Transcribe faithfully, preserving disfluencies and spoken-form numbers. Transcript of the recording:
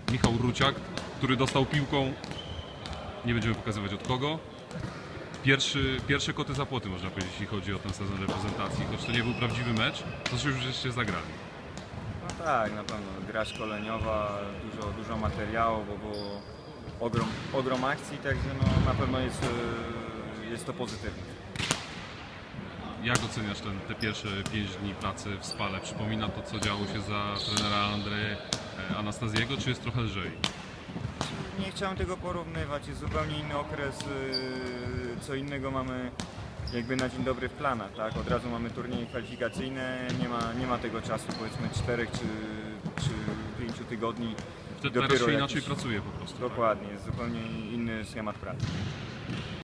Michał Ruciak, który dostał piłką, nie będziemy pokazywać od kogo. Pierwszy, pierwsze koty za płoty, można powiedzieć, jeśli chodzi o ten sezon reprezentacji. Choć to nie był prawdziwy mecz, to się już żeście zagrali. No tak, na pewno. Gra szkoleniowa, dużo, dużo materiału, bo było ogrom, ogrom akcji, także no, na pewno jest, e, jest to pozytywne. Jak oceniasz ten, te pierwsze pięć dni pracy w Spale? Przypomina to, co działo się za trenera Andrzeja Anastazjego, czy jest trochę lżej? Nie chciałem tego porównywać, jest zupełnie inny okres, e, co innego mamy jakby na dzień dobry w planach, tak? Od razu mamy turnieje kwalifikacyjne, nie ma, nie ma tego czasu, powiedzmy czterech czy, czy pięciu tygodni. Wtedy teraz się inaczej pracuje po prostu. Dokładnie, jest zupełnie inny schemat pracy.